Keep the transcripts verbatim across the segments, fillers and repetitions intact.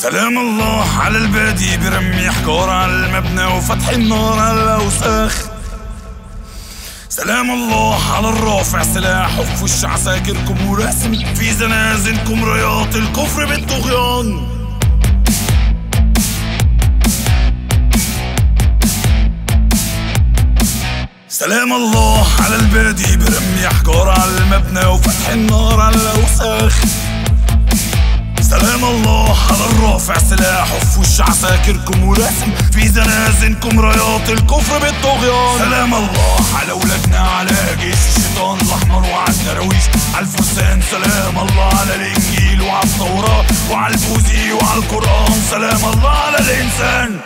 سلام الله على البادي برمي حجارة على المبنى وفتح النار على الأوساخ. سلام الله على الرافع سلاح وفي وش عساكركم وراسم في زنازنكم رايات الكفر بالطغيان. سلام الله على البادي برمي حجارة على المبنى وفتح النار على الأوساخ. سلام الله على الرافع سلاح وفي وش عساكركم وراسم في زنازنكم رايات الكفر بالطغيان. سلام الله على ولادنا على جيش الشيطان الأحمر وعلى الدراويش على الفرسان. سلام الله على الإنجيل وعلى التوراة وعلى البوذي وعلى القرآن. سلام الله على الإنسان.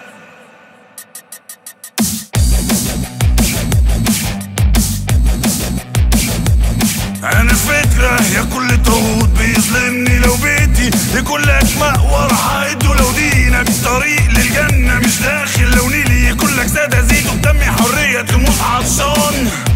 أنا فكرة يا كل طاغوت بيظلمني، لو بيتي يكون لك مأوى راح أعده، لو دينك طريق للجنة مش داخل، لو نيلي يكون لك زاد أزيد وبدمي حرية تموت عطشان.